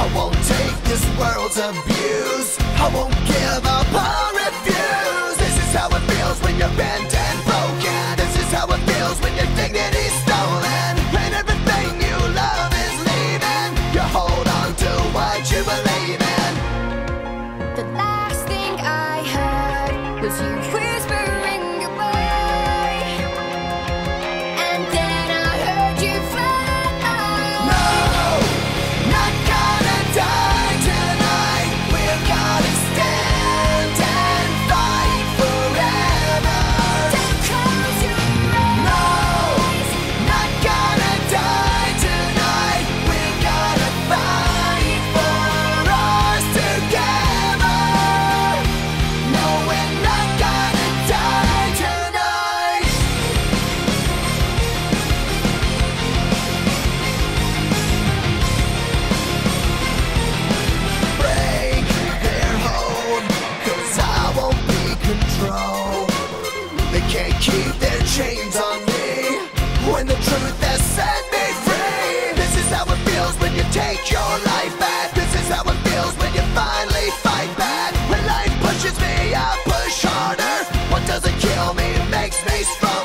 won't take this world's abuse. I won't give up or refuse. This is how it feels when you're bent and broken. This is how it feels when your dignity's stolen, and everything you love is leaving. You hold on to what you believe in. The last thing I heard was you whispering goodbye, and then I heard you fly. No, not gonna die tonight. We're gonna stand and fight forever. Don't close your No, eyes. not gonna die tonight. We're gonna fight for us together. No, we're not gonna die tonight. Break their hold, 'cause I won't be controlled. They can't keep their chains on me when the truth has set me free. This is how it feels when you take your life back. This is how it feels when you finally fight back. When life pushes me, I push harder. What doesn't kill me makes me stronger.